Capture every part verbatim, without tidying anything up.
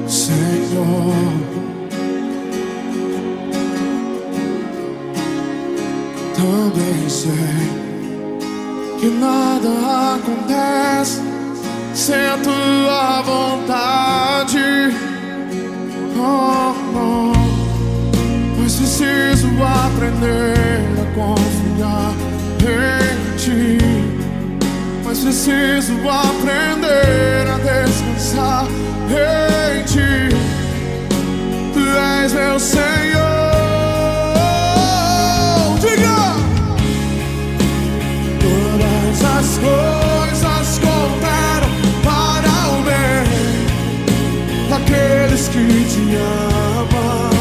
Senhor. Também sei que nada acontece sem a tua vontade. Oh, oh. Mas preciso aprender a confiar em ti. Mas preciso aprender a descansar em ti. Tu és meu Senhor. Diga! Todas as coisas cooperam para o bem daqueles que te amam.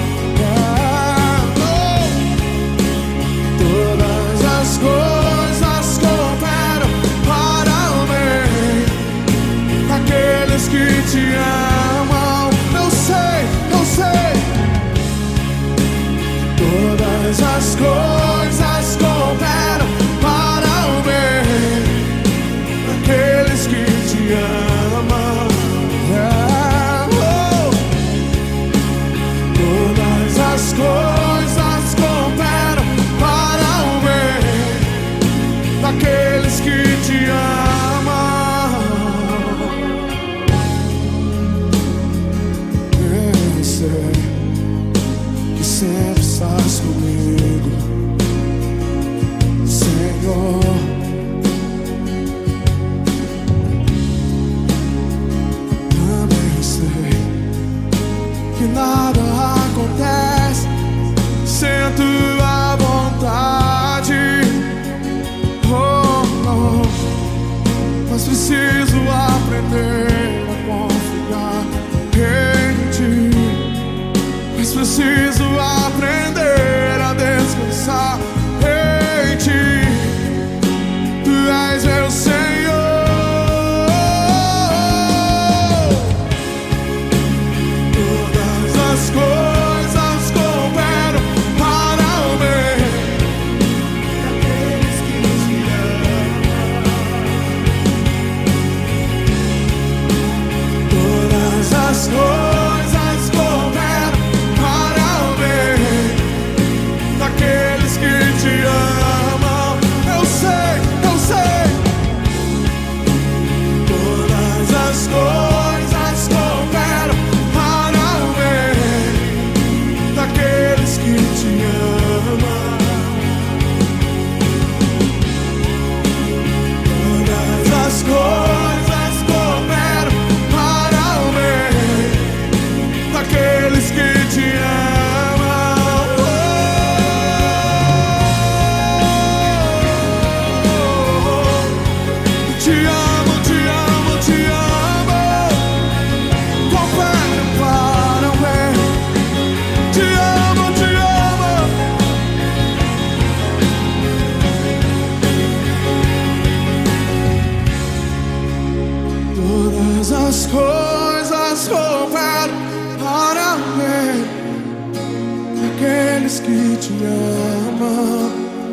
Todas as coisas cooperam para o bem daqueles que te amam. Eu sei, eu sei. Todas as coisas cooperam para o bem daqueles que te amam. Yeah. Oh. Todas as coisas cooperam para o bem daqueles que te amam. Eu sei que sempre estás comigo, Senhor. Também sei que nada acontece sem a tua vontade. Oh, oh. Mas preciso aprender a confiar em ti. Mas preciso aprender a descansar em ti. Tu és meu Senhor. Todas as coisas cooperam para o bem daqueles que te amam. Todas as coisas cooperam para o bem daqueles que te amam. Eu sei, eu sei. Todas as coisas cooperam para o bem daqueles que te amam. Todas as coisas cooperam para o bem daqueles que te amam. Te amo, te amo, te amo. Cooperam para o bem. Te amo, te amo. Todas as coisas cooperam para o bem daqueles que te amam.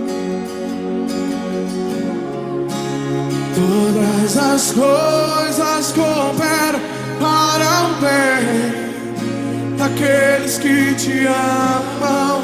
Todas as coisas cooperam para o bem daqueles que te amam.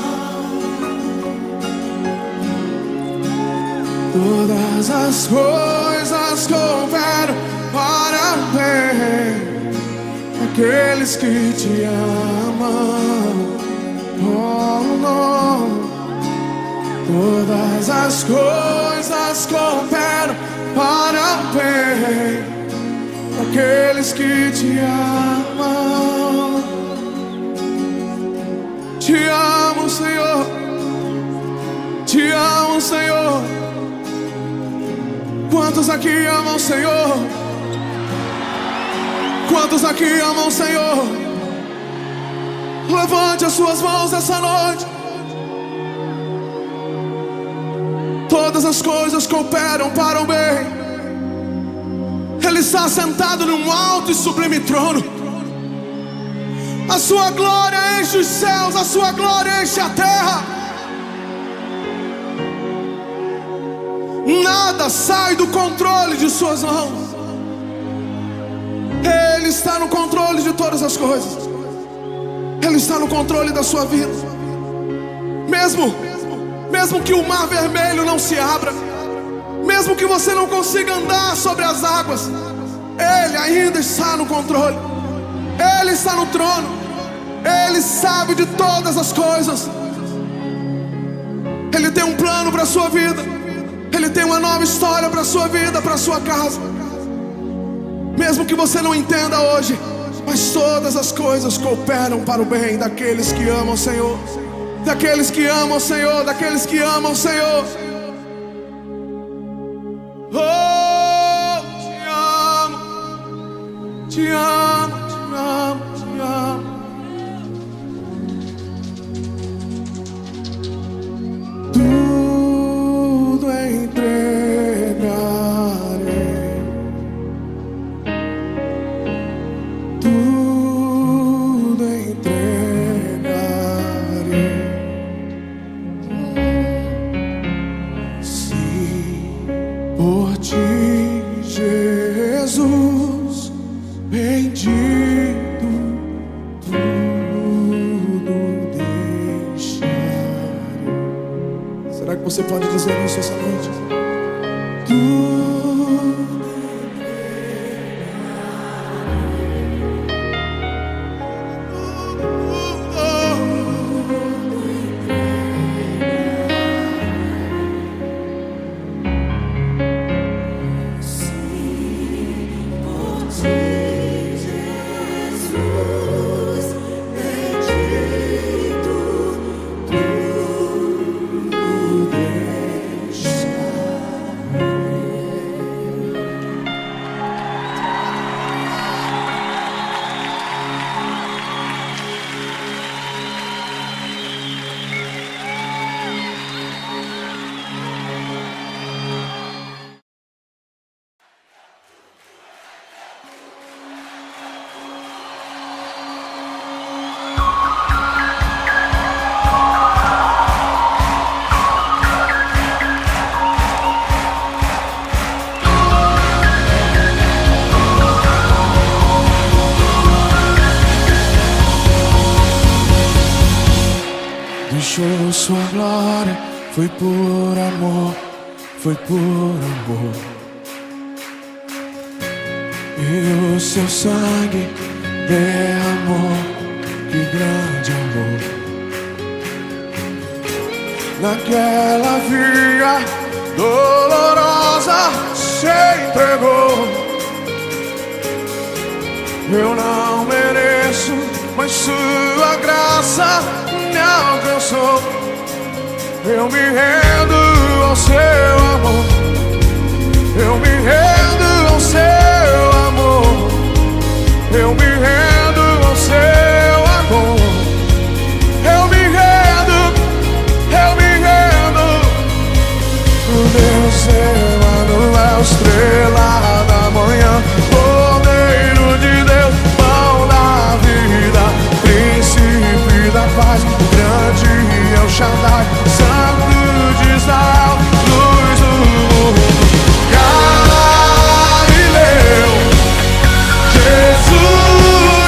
Todas as coisas cooperam para o bem daqueles que te amam. Oh, não. Todas as coisas cooperam para o bem daqueles que te amam. Te amo, Senhor. Te amo, Senhor. Quantos aqui amam o Senhor? Quantos aqui amam o Senhor? Levante as suas mãos essa noite. Todas as coisas cooperam para o bem. Ele está sentado num alto e sublime trono. A sua glória enche os céus, a sua glória enche a terra. Nada sai do controle de suas mãos. Ele está no controle de todas as as coisas. Ele está no controle da sua vida. Mesmo, mesmo que o mar vermelho não se abra, mesmo que você não consiga andar sobre as águas, Ele ainda está no controle. Ele está no trono. Ele sabe de todas as coisas. Ele tem um plano para a sua vida. Ele tem uma nova história para a sua vida, para a sua casa. Mesmo que você não entenda hoje, mas todas as coisas cooperam para o bem daqueles que amam o Senhor. Daqueles que amam o Senhor, daqueles que amam o Senhor. Oh, te amo, te amo, te amo, te amo. Tudo entregarei, tudo entregarei. Se por ti, Jesus, bendito, tudo deixarei. Será que você pode dizer isso essa noite? Tudo deixou sua glória, foi por amor, foi por amor. E o seu sangue derramou, que grande amor. Naquela via dolorosa se entregou. Eu não mereço, mas sua graça me alcançou. Eu me rendo ao seu amor. Eu me rendo ao seu amor. Eu me rendo ao seu amor. Eu me rendo, eu me rendo. O Deus Emanuel, estrela da manhã, Cordeiro de Deus, pão da vida, príncipe da paz, grande é o Shaddai, Santo de Israel, luz do mundo. Galileu, Jesus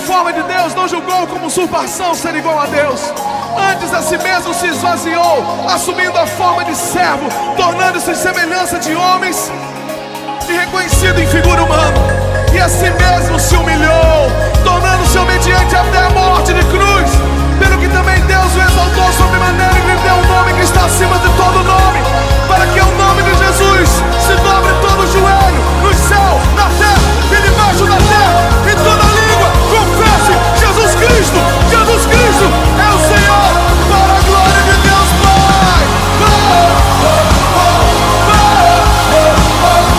forma de Deus, não julgou como usurpação ser igual a Deus. Antes a si mesmo se esvaziou, assumindo a forma de servo, tornando-se semelhança de homens e reconhecido em figura humana. E a si mesmo se humilhou, tornando-se obediente até a morte de cruz. Pelo que também Deus o exaltou sobremaneira e lhe deu um nome que está acima de todo nome, para que o nome de Jesus se dobre todo o joelho, no céu, na terra e debaixo da terra, e toda língua confesse: Jesus Cristo, Jesus Cristo é o Senhor, para a glória de Deus Pai. Oh, oh, oh, oh, oh, oh, oh.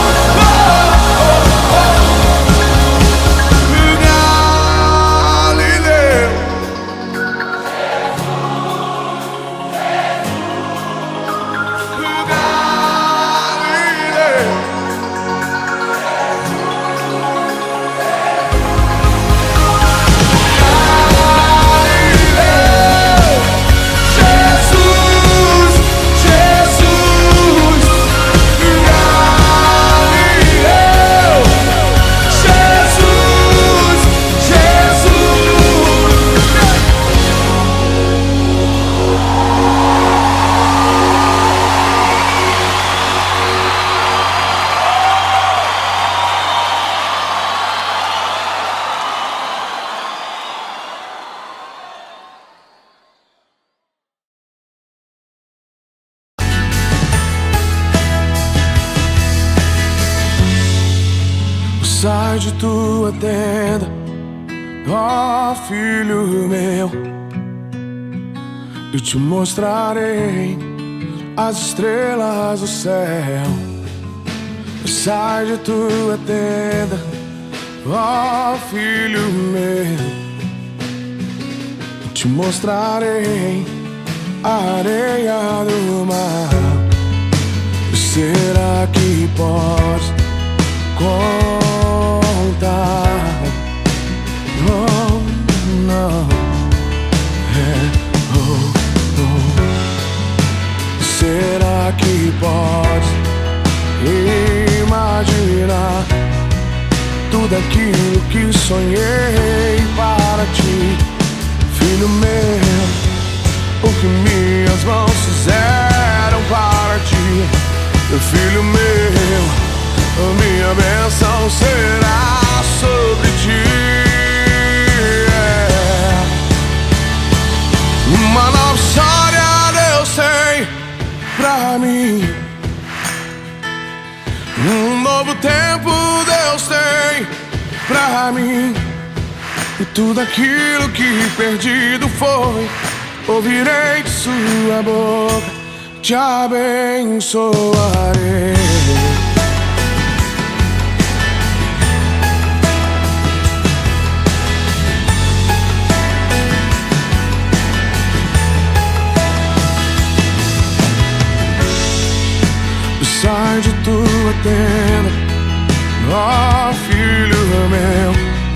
Sai de tua tenda, ó filho meu, e te mostrarei as estrelas do céu. Sai de tua tenda, ó filho meu, e te mostrarei a areia do mar. Será que podes contar? Oh, não. É, oh, oh. Será que podes imaginar tudo aquilo que sonhei para ti, filho meu? O que minhas mãos fizeram para ti, meu filho meu. A minha bênção será sobre ti. Yeah. Uma nova história Deus tem pra mim. Um novo tempo Deus tem pra mim. E tudo aquilo que perdido foi, ouvirei de sua boca, te abençoarei. Sai de tua tenda, ó filho meu,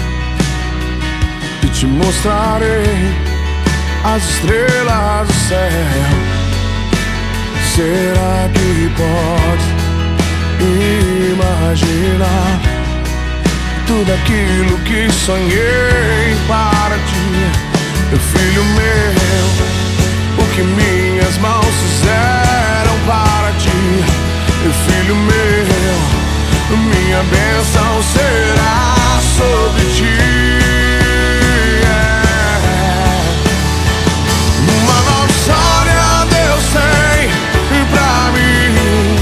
e te mostrarei as estrelas do céu. Será que podes imaginar tudo aquilo que sonhei para ti, meu filho meu? O que minhas mãos fizeram para ti, meu filho meu, minha bênção será sobre ti. Yeah. Uma nova história Deus tem pra mim.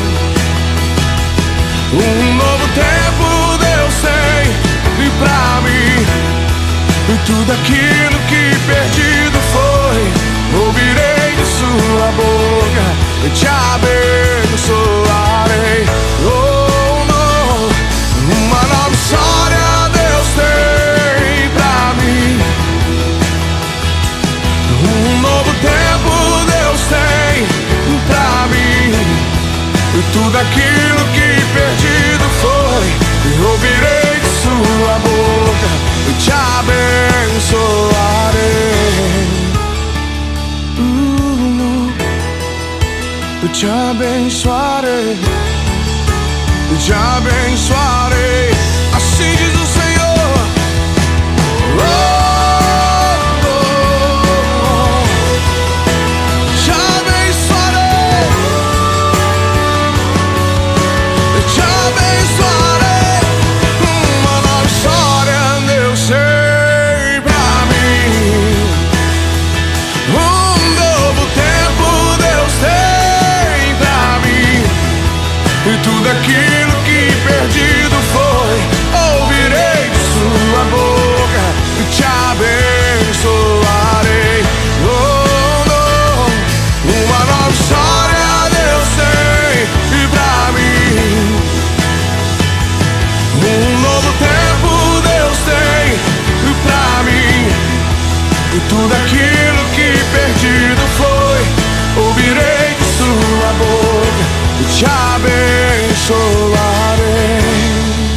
Um novo tempo Deus tem pra mim. E tudo aquilo que perdido foi, ouvirei de sua boca, e te abençoarei. Oh, não. Uma nova história Deus tem pra mim. Um novo tempo Deus tem pra mim. E tudo aquilo que perdido foi, eu ouvirei de sua boca, e te abençoarei. Eu te abençoarei, eu te abençoarei, assim diz o Senhor. Oh! novo tempo Deus tem pra mim. E tudo aquilo que perdido foi, ouvirei de sua boca e te abençoarei.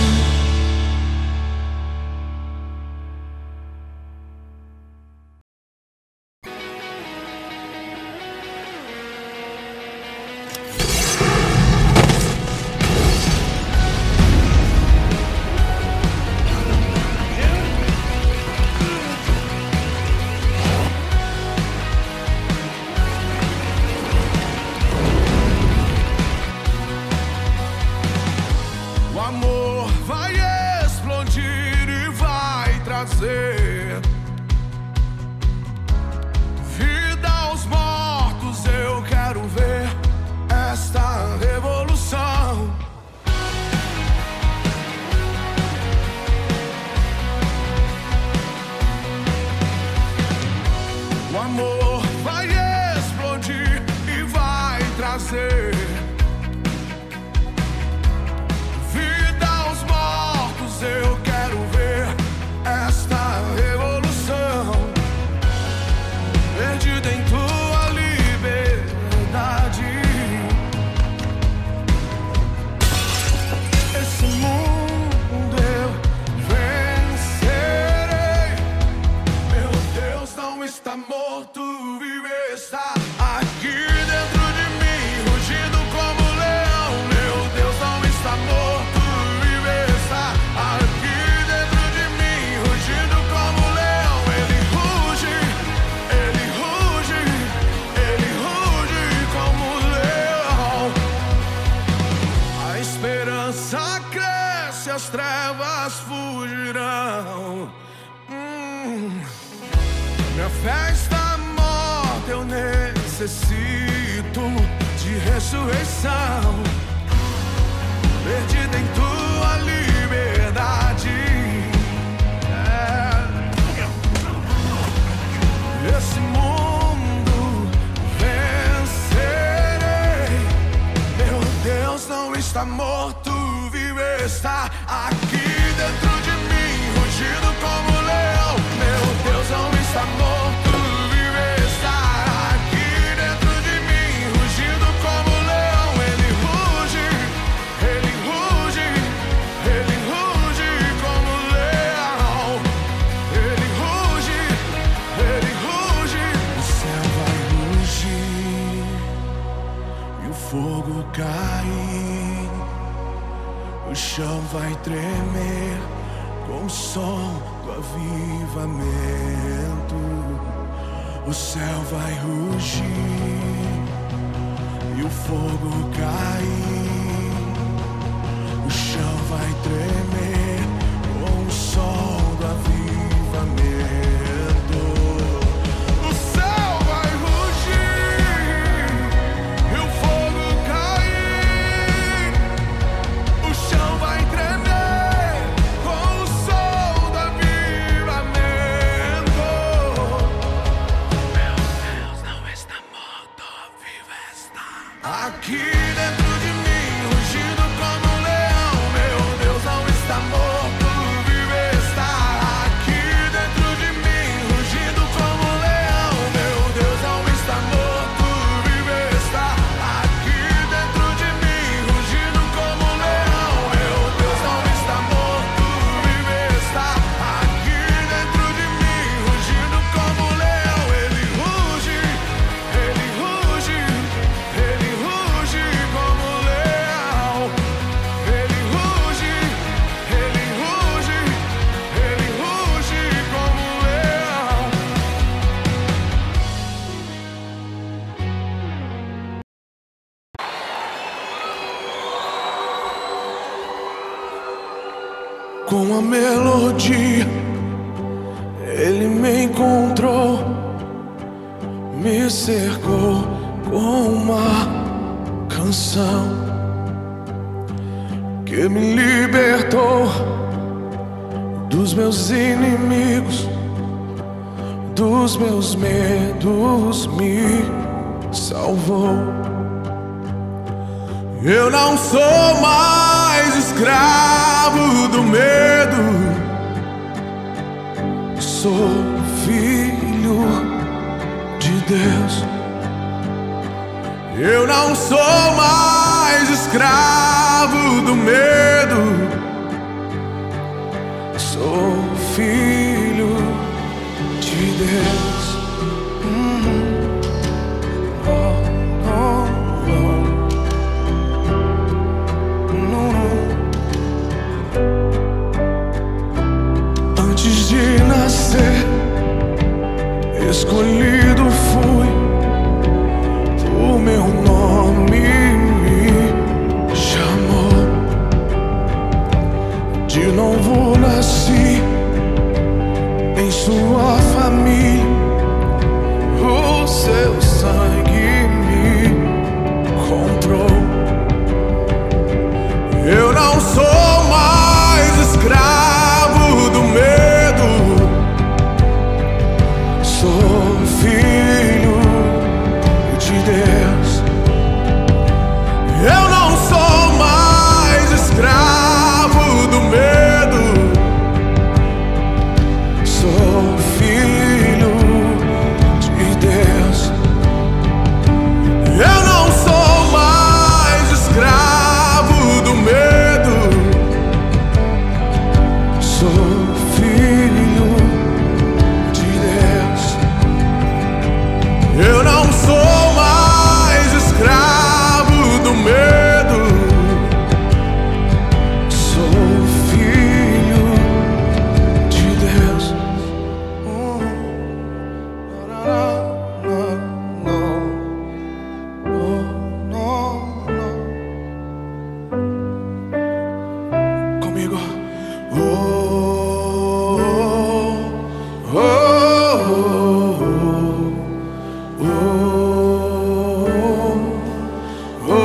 Vida aos mortos, eu quero ver esta revolução. O amor vai explodir e vai trazer vida aos mortos, eu quero ver esta revolução. Perdido em tua liberdade, esse mundo eu vencerei. Meu Deus não está morto, vive, está aqui dentro de mim, rugindo como leão. Meu Deus não está morto, vive, está aqui dentro de mim, rugindo como leão. Ele ruge, ele ruge, ele ruge como leão. A esperança cresce, as trevas fugirão. Hum. Minha fé está morta, eu necessito de ressurreição. Perdido em tua liberdade, é. Esse mundo vencerei. Meu Deus não está morto, vive, está aqui dentro de mim, rugindo como leão. Meu Deus não está morto, vive, está aqui dentro de mim, rugindo como leão. Ele ruge, ele ruge, ele ruge como leão. Ele ruge, ele ruge. O céu vai rugir e o fogo cair. O chão vai tremer com o som do avivamento. O céu vai rugir e o fogo cair. O chão vai tremer com o som do avivamento. O céu vai rugir e o fogo cair. O chão vai tremer com o som do avivamento. Meu Deus não está morto, vivo está aqui dentro de mim, rugindo como um leão. Meu Deus não está morto, vivo está aqui dentro de mim, rugindo como um leão. Meu Deus não está morto, vivo está aqui dentro de mim, rugindo como um leão. Meu Deus não está morto, vivo está aqui dentro de mim, rugindo como um leão. Ele ruge, ele ruge, ele ruge como um leão. Ele ruge, ele ruge, ele ruge como um leão. Com a melodia, ele me encontrou, me cercou com uma canção que me libertou dos meus inimigos, dos meus medos, me salvou. Eu não sou mais escravo do meu sou filho de Deus. Eu não sou mais escravo do medo. Sou filho de Deus. Hum. Oh, oh, oh. No. Antes de nascer, escolhido fui. O meu nome me chamou. De novo nasci em sua família. O seu sangue me comprou. Eu não sou mais escravo do medo. Sou filho de Deus. Eu não sou mais escravo do medo. Sou filho de Deus. Eu não sou mais escravo do medo. Sou filho de Deus. Eu não sou mais escravo do medo. Sou filho de Deus. Oh, no, no, no, no, no. Comigo. Oh, oh, oh, oh, oh, oh,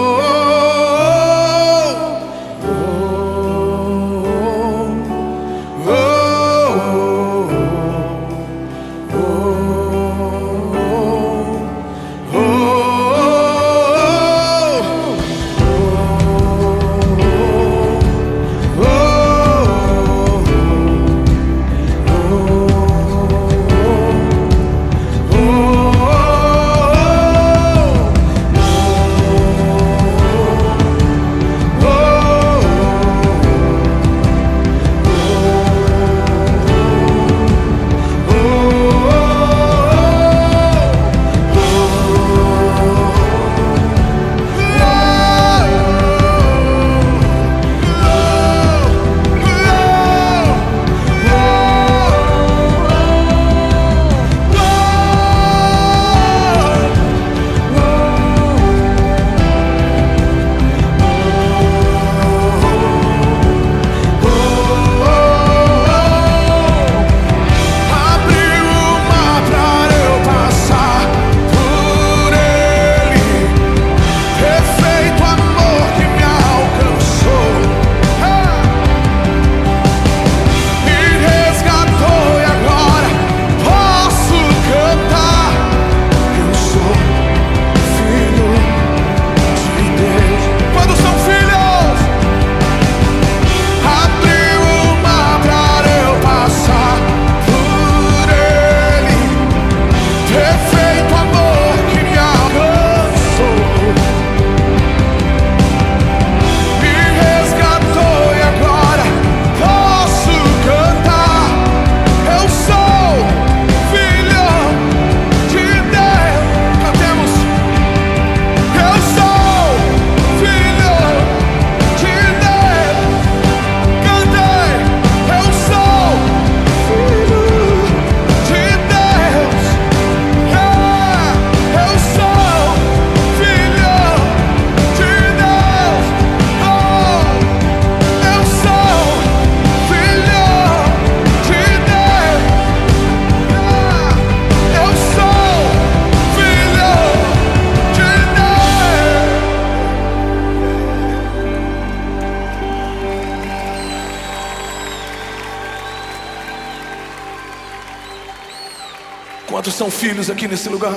Quantos são filhos aqui nesse lugar?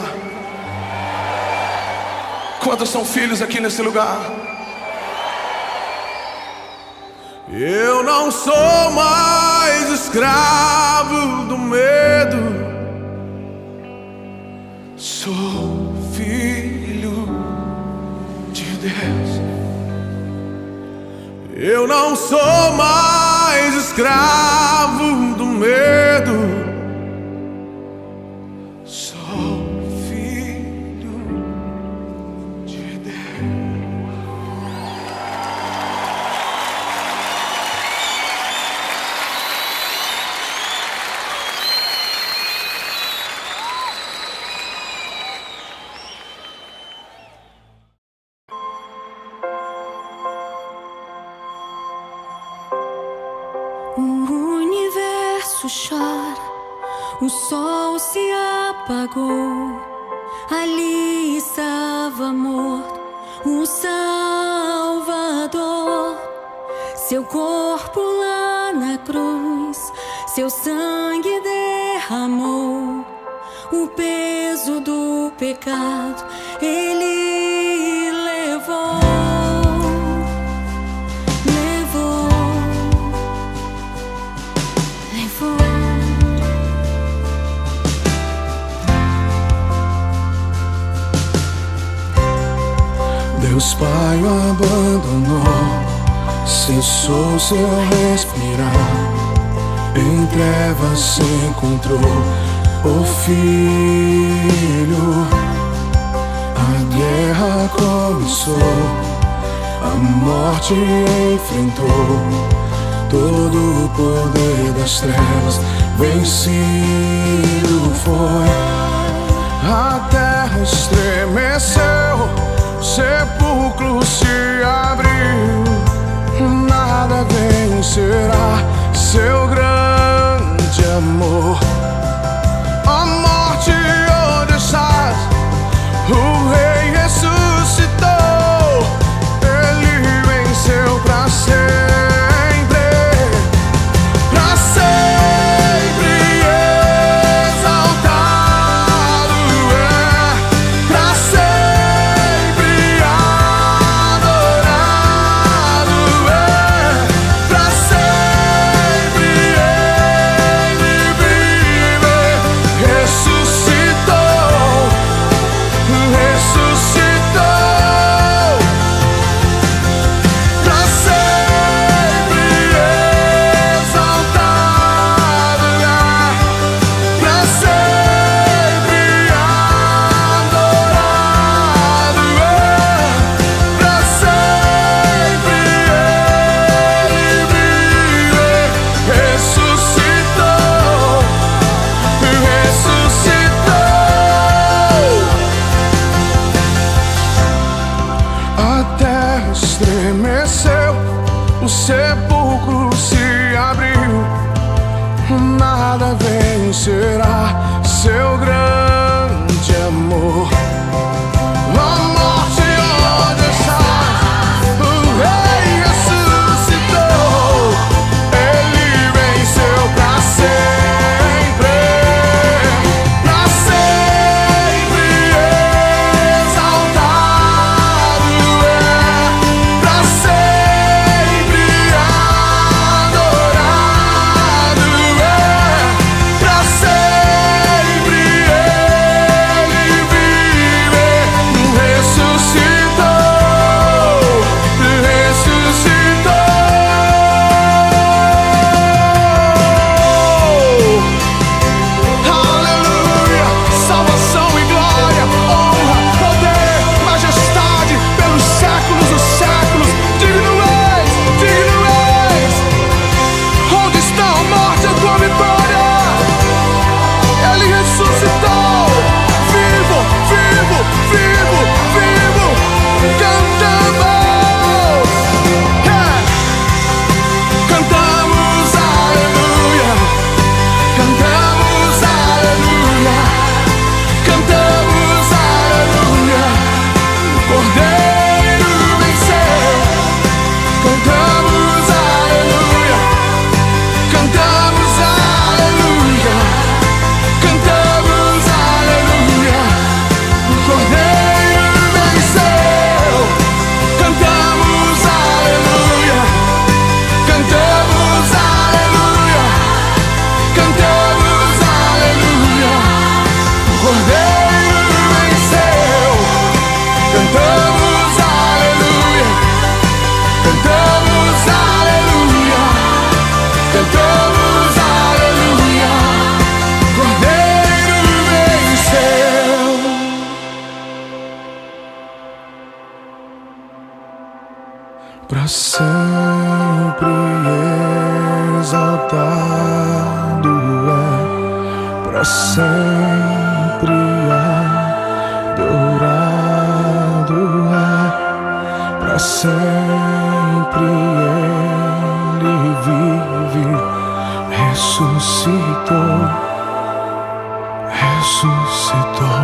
Quantos são filhos aqui nesse lugar? Eu não sou mais escravo do medo. Sou filho de Deus. Eu não sou mais escravo do medo. Sou filho de Deus. O universo chora, o sol se apagou. Ali estava morto o Salvador. Seu corpo lá na cruz, seu sangue derramou. O peso do pecado ele levou. Deus Pai o abandonou, cessou seu respirar. Em trevas se encontrou o Filho. A guerra começou, a morte enfrentou. Todo o poder das trevas vencido foi. A terra estremeceu, o sepulcro se abriu. Nada vencerá seu grande amor. A morte, onde estás? O Rei ressuscitou. Ele venceu pra sempre, pra sempre exaltado é, pra sempre adorado é, pra sempre ele vive. Ressuscitou, ressuscitou, pra sempre exaltado é, pra sempre adorado é, pra sempre ele vive. Ressuscitou, ressuscitou. A terra estremeceu, o sepulcro se abriu. Nada vencerá seu grande amor. A morte, onde estás? O Rei ressuscitou. Ele venceu pra sempre, pra sempre exaltado é, pra sempre adorado é, pra sempre exaltado é, para sempre adorado é, para sempre Ele vive, ressuscitou, ressuscitou.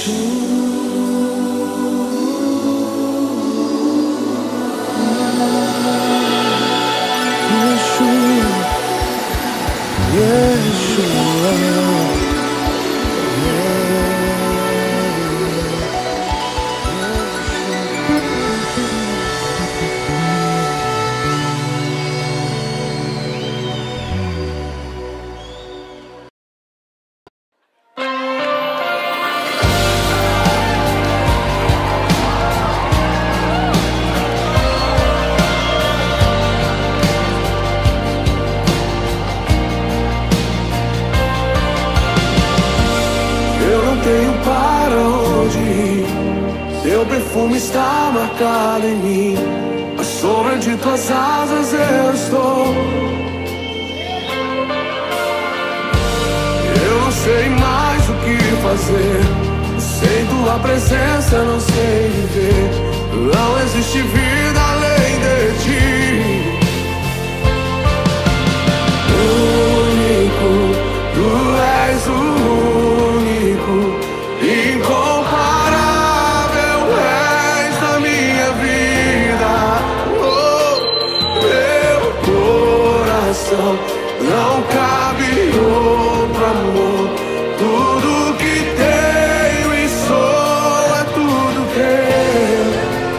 perfume está marcado em mim. À sombra de tuas asas eu estou. Eu não sei mais o que fazer. Sem tua presença não sei viver. Não existe vida além de ti. Único, tu és o único, incomparável és da minha vida. Oh, meu coração não cabe outro amor. Tudo que tenho e sou é tudo teu.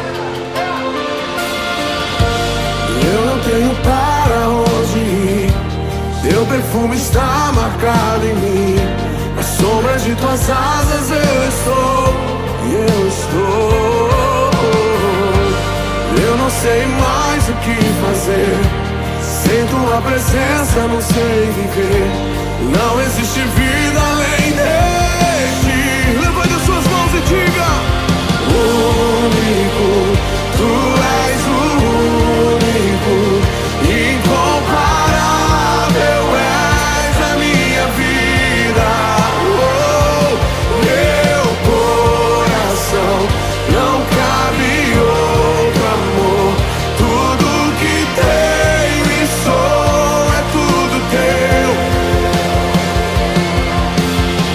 Eu não tenho para onde ir. Teu perfume está marcado em mim. Na sombra de tuas asas eu estou. E eu estou. Eu não sei mais o que fazer. Sem tua presença não sei viver. Não existe vida além de ti. Levante as suas mãos e diga: único, tu és o único, incomparável és a minha vida. Oh, meu coração não cabe outro amor. Tudo que tenho e sou é tudo teu.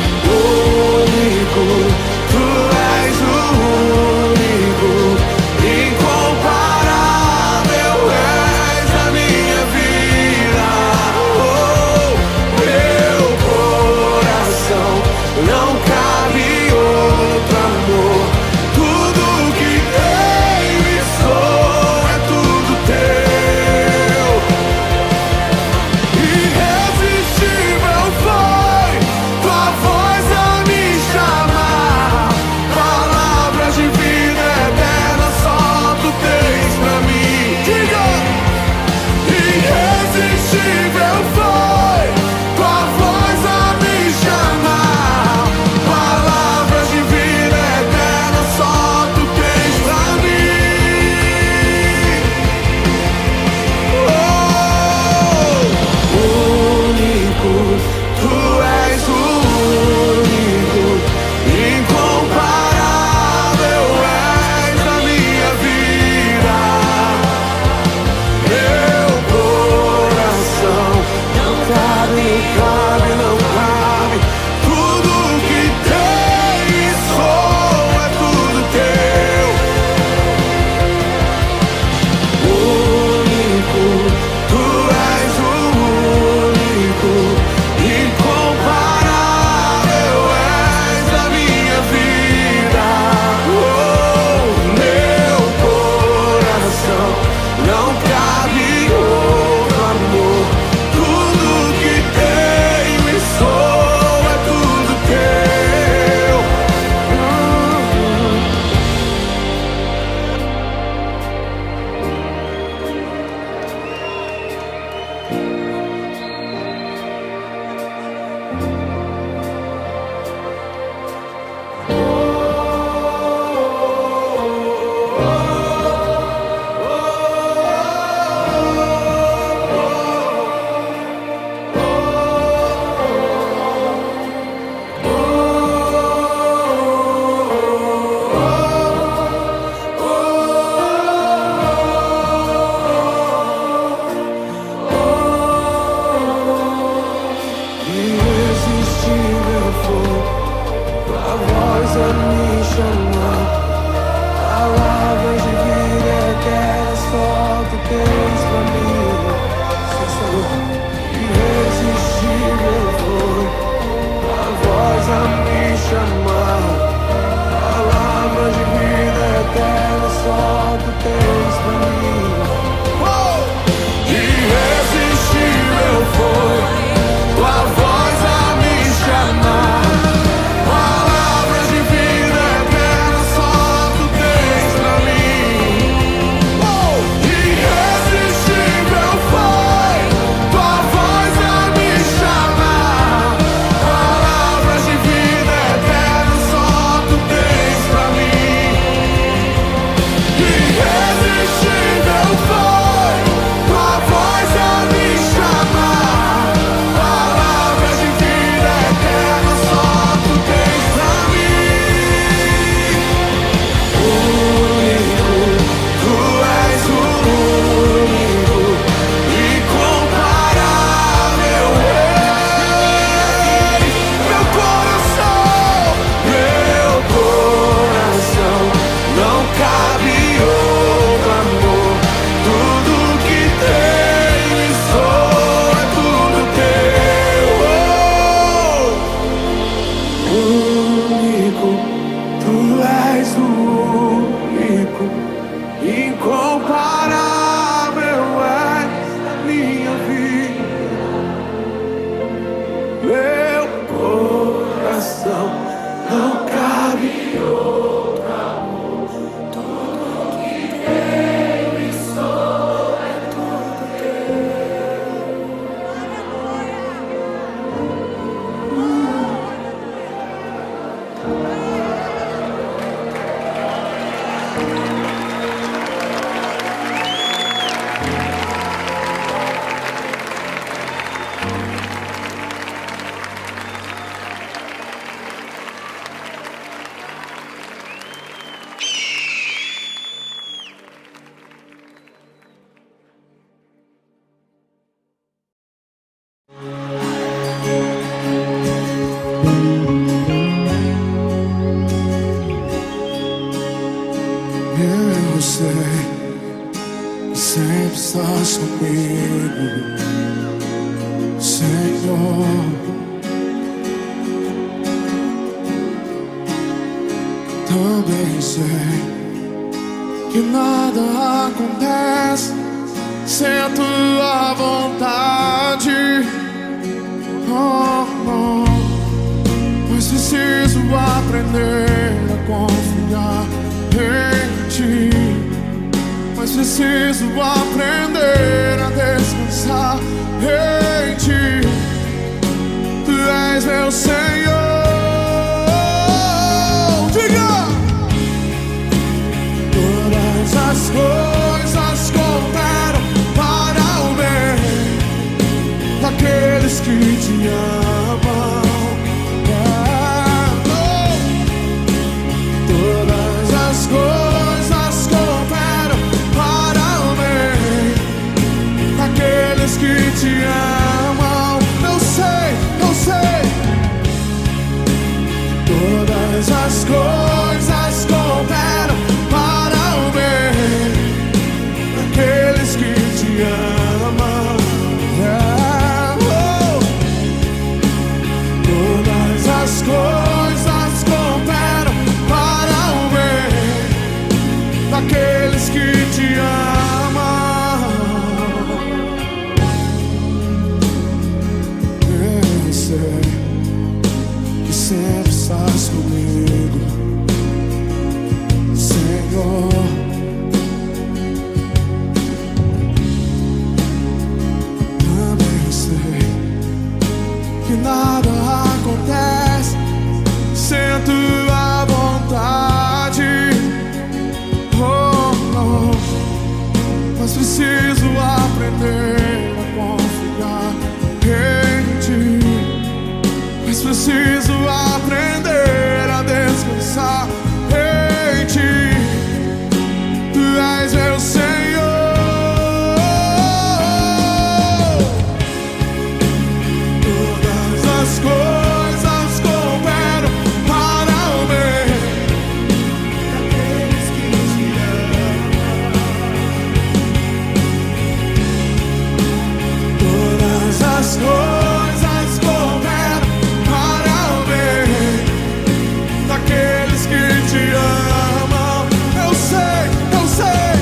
Sempre estás comigo, Senhor. Também sei que nada acontece sem a tua vontade. Oh, oh. Mas preciso aprender a confiar em ti. Mas preciso aprender a descansar em ti. Tu és meu Senhor. Diga! Todas as coisas cooperam para o bem daqueles que te amam. Todas as coisas cooperam para o bem daqueles que te amam. Eu sei, eu sei. Todas as coisas cooperam para o bem daqueles que te amam. Yeah. Oh. Todas as coisas cooperam para o bem daqueles que te amam. Eu sei que sempre estás comigo, Senhor. Também sei que nada acontece sem a tua vontade. Oh, oh. Mas preciso aprender a confiar em ti. Mas preciso aprender a descansar em ti. Tu és meu Senhor. Todas as coisas cooperam para o bem daqueles que te amam. Todas as coisas cooperam para o bem daqueles que te amam. Eu sei, eu sei.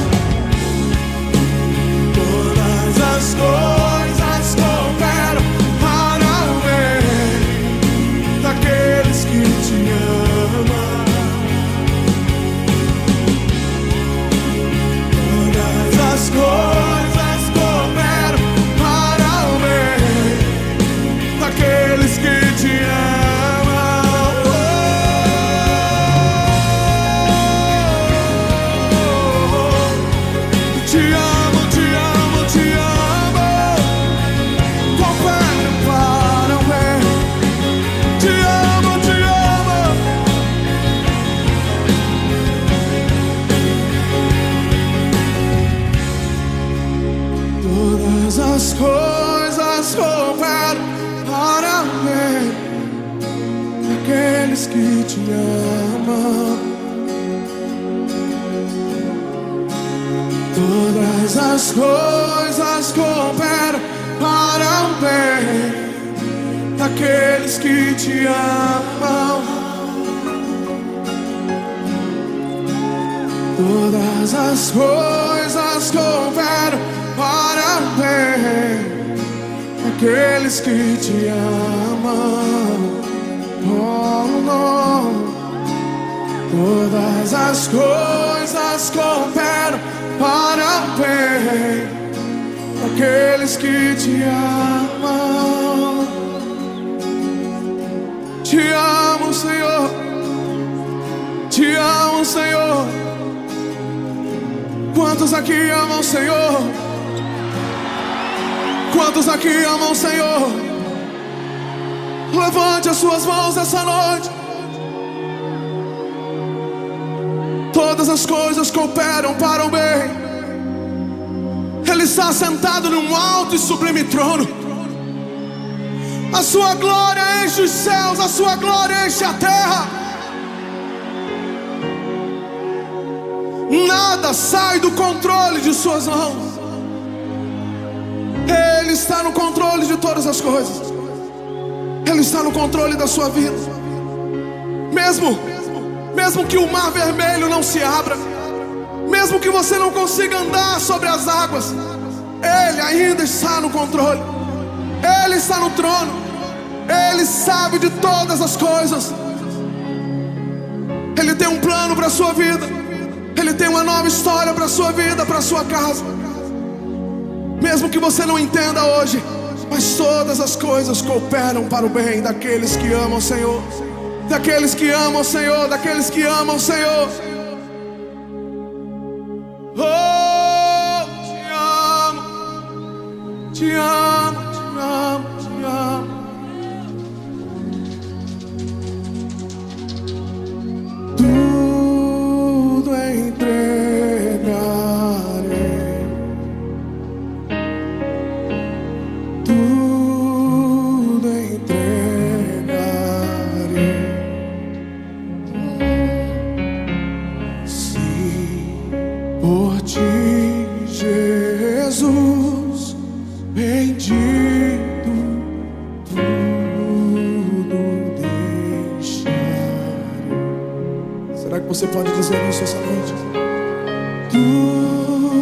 Todas as coisas cooperam para o bem daqueles que te amam. Todas as coisas cooperam para o bem daqueles que te amam. Oh, te amo, te amo, te amo. Cooperam para o bem. Te amo, te amo. Todas as coisas cooperam para o bem daqueles que te amam. Todas as coisas cooperam para o bem daqueles que te amam. Todas as coisas cooperam para o bem daqueles que te amam. Oh, no. Todas as coisas cooperam para o bem daqueles que te amam. Te amo, Senhor. Te amo, Senhor. Quantos aqui amam o Senhor? Quantos aqui amam o Senhor? Levante as suas mãos essa noite. Todas as coisas cooperam para o bem. Ele está sentado num alto e sublime trono. A sua glória enche os céus, a sua glória enche a terra. Nada sai do controle de suas mãos. Ele está no controle de todas as coisas. Ele está no controle da sua vida. Mesmo, mesmo que o mar vermelho não se abra, mesmo que você não consiga andar sobre as águas, Ele ainda está no controle. Ele está no trono. Ele sabe de todas as coisas. Ele tem um plano para a sua vida. Ele tem uma nova história para a sua vida, para a sua casa. Mesmo que você não entenda hoje, mas todas as coisas cooperam para o bem daqueles que amam o Senhor. Daqueles que amam o Senhor, daqueles que amam o Senhor. Oh, te amo, te amo, te amo, te amo. Tudo entregarei, tudo entregarei. Se por ti, Jesus, bendito, tudo deixarei. Será que você pode dizer isso essa noite? Tudo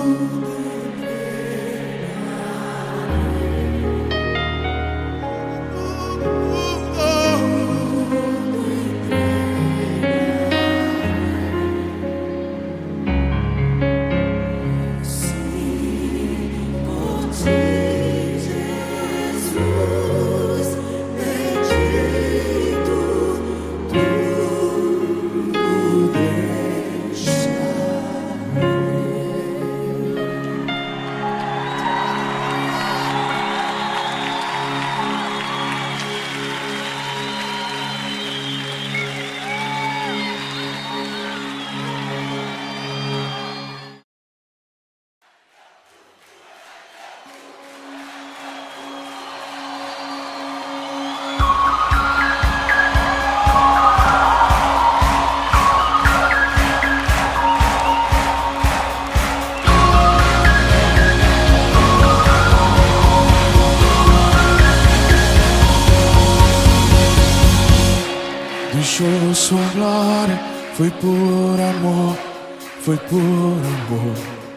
deixou sua glória, foi por amor, foi por amor.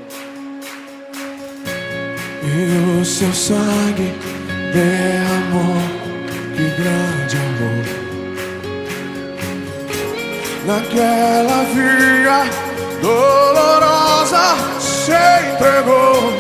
E o seu sangue derramou, que grande amor. Naquela via dolorosa se entregou.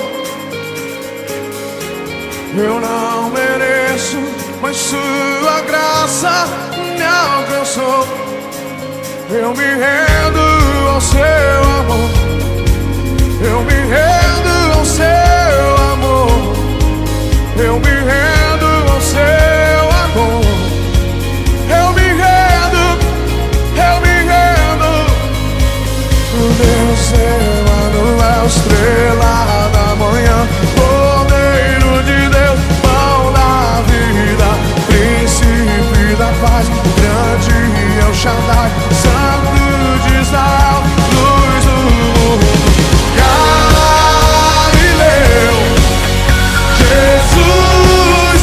Eu não mereço, mas sua graça me alcançou. Eu me rendo ao seu amor. Eu me rendo ao seu amor. Eu me rendo ao seu amor. Eu me rendo, eu me rendo. O Deus Emanuel, estrela da manhã, Cordeiro de Deus, pão da vida, príncipe da paz, o grande El Shaddai, Santo de Israel, luz do mundo. Galileu, Jesus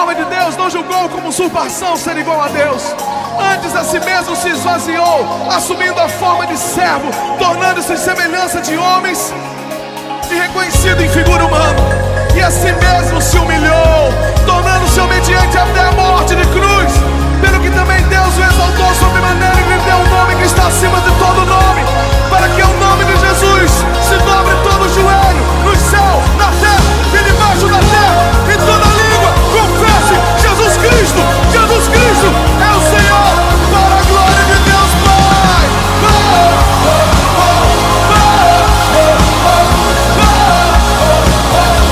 forma de Deus, não julgou como usurpação ser igual a Deus. Antes a si mesmo se esvaziou, assumindo a forma de servo, tornando-se semelhança de homens e reconhecido em figura humana. E a si mesmo se humilhou, tornando-se obediente até a morte de cruz. Pelo que também Deus o exaltou sobremaneira e lhe deu um nome que está acima de todo nome, para que o nome de Jesus se dobre todo o joelho, no céu, na terra e debaixo da terra, e toda língua confesse: Jesus Cristo, Jesus Cristo é o Senhor, para a glória de Deus Pai. Oh, oh, oh, oh, oh, oh, oh.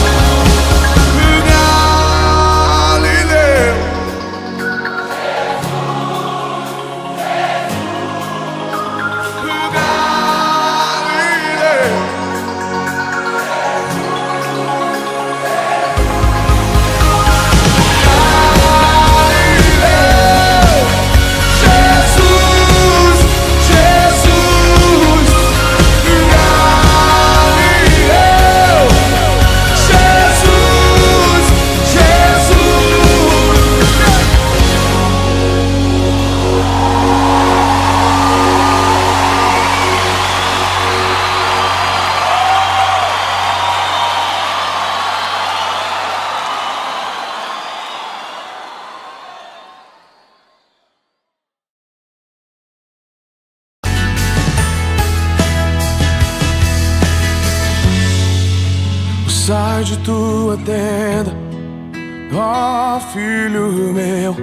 Sai de tua tenda, ó filho meu,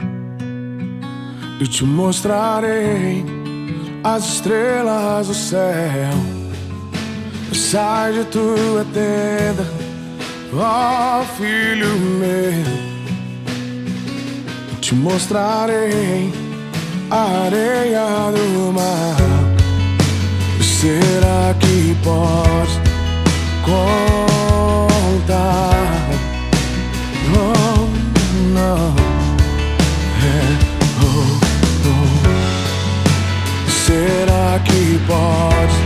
e te mostrarei as estrelas do céu. Sai de tua tenda, ó filho meu, e te mostrarei a areia do mar. Será que podes contar? Oh, não. É, oh, oh. Será que podes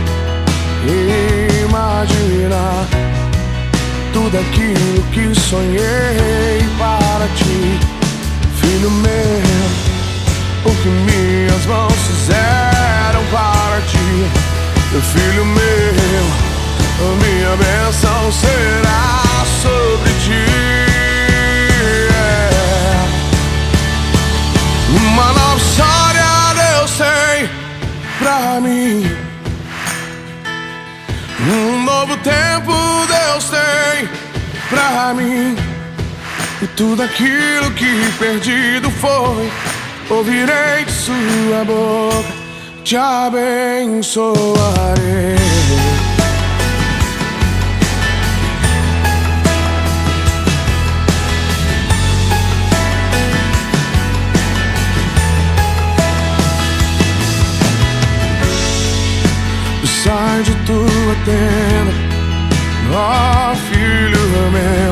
imaginar tudo aquilo que sonhei para ti, filho meu? O que minhas mãos fizeram para ti, meu filho meu. A minha bênção será sobre ti. Yeah. Uma nova história Deus tem pra mim. Um novo tempo Deus tem pra mim. E tudo aquilo que perdido foi, ouvirei de sua boca, te abençoarei. Sai de tua tenda, ó filho meu,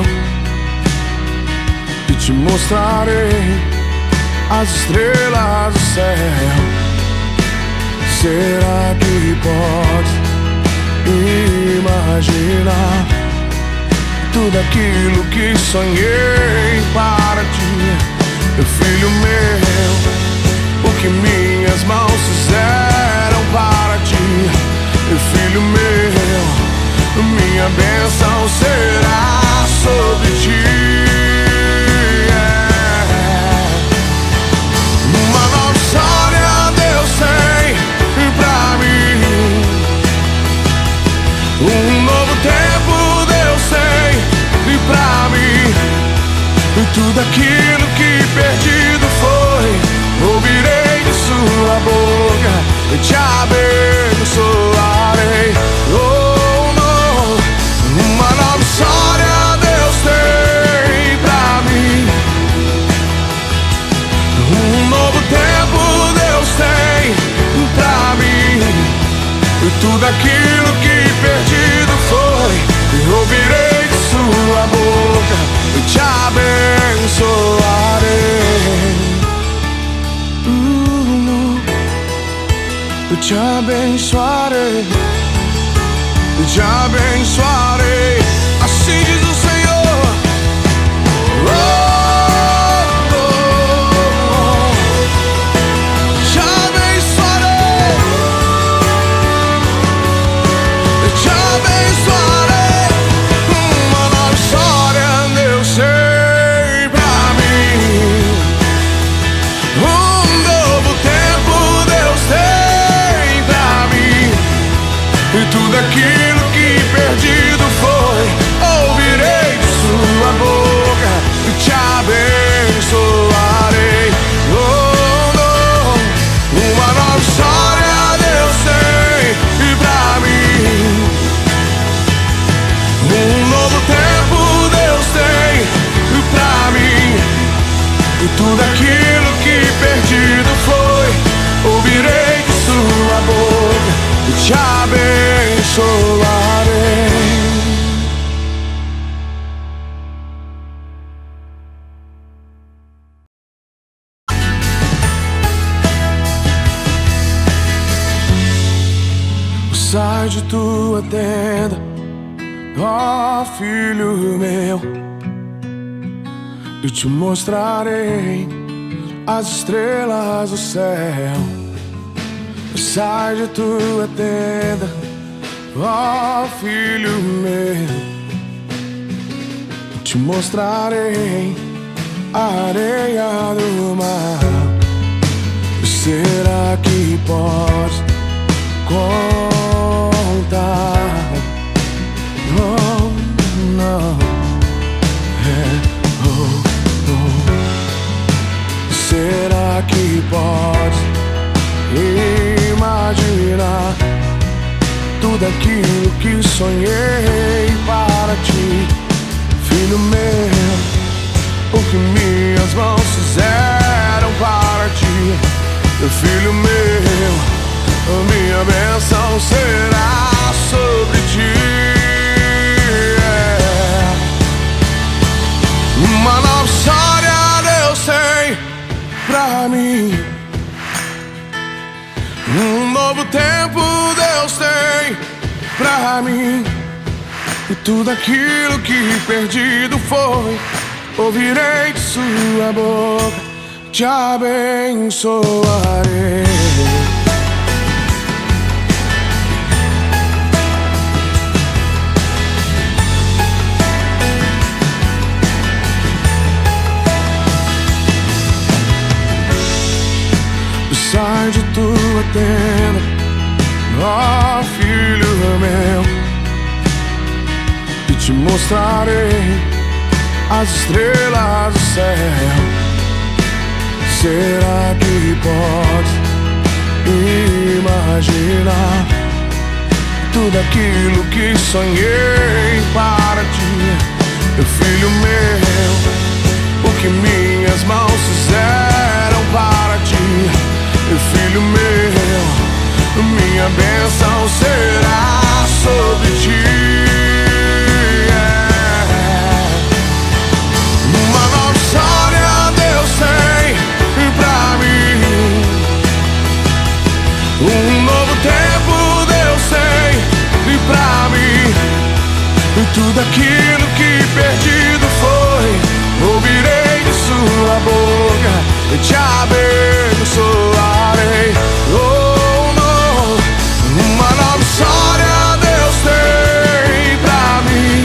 e te mostrarei as estrelas do céu. Será que podes imaginar tudo aquilo que sonhei para ti, meu filho meu? O que minhas mãos fizeram para ti, meu filho meu, minha bênção será sobre ti. Yeah. Uma nova história Deus tem pra mim. Um novo tempo Deus tem pra mim. E tudo aquilo que perdido foi, ouvirei de sua boca, e te abençoarei. Oh, não. Uma nova história Deus tem pra mim. Um novo tempo Deus tem pra mim. E tudo aquilo que perdido foi, eu ouvirei de sua boca, e te abençoarei. Eu te abençoarei, eu te abençoarei, assim diz o Senhor. Oh! Sai de tua tenda, ó filho meu, e te mostrarei as estrelas do céu. Sai de tua tenda, ó filho meu, e te mostrarei a areia do mar. Será que podes contar? Oh, não. É, oh, oh. Será que podes imaginar tudo aquilo que sonhei para ti, filho meu? O que minhas mãos fizeram para ti, meu filho meu, a minha bênção será sobre ti. Yeah. Uma nova história Deus tem pra mim, um novo tempo Deus tem pra mim. E tudo aquilo que perdido foi, ouvirei de sua boca, te abençoarei. Sai de tua tenda, ó filho meu, e te mostrarei as estrelas do céu. Será que podes imaginar tudo aquilo que sonhei para ti, meu filho meu? O que minhas mãos fizeram para ti, meu filho meu, minha bênção será sobre ti. Um novo tempo Deus tem pra mim, e tudo aquilo que perdido foi, ouvirei de sua boca, e te abençoarei. Oh, não. Uma nova história Deus tem pra mim,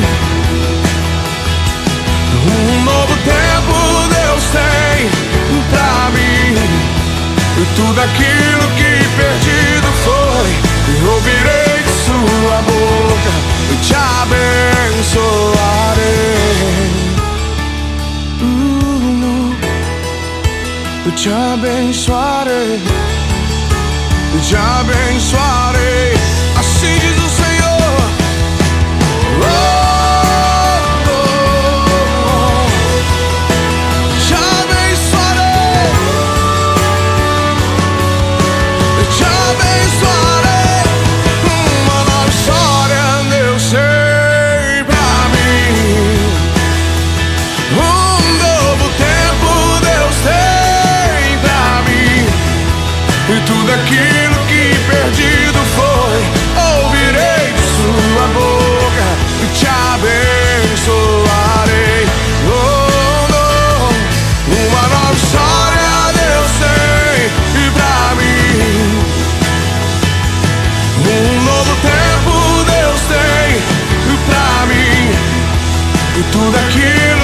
um novo tempo Deus tem pra mim, e tudo aquilo que perdido foi, eu ouvirei de sua boca, eu te abençoarei. uh, Eu te abençoarei, eu te abençoarei. Assim diz o Senhor. Oh, tudo aquilo que perdido foi, ouvirei de sua boca, e te abençoarei. Oh, oh. Uma nova história Deus tem pra mim, um novo tempo Deus tem pra mim, e tudo aquilo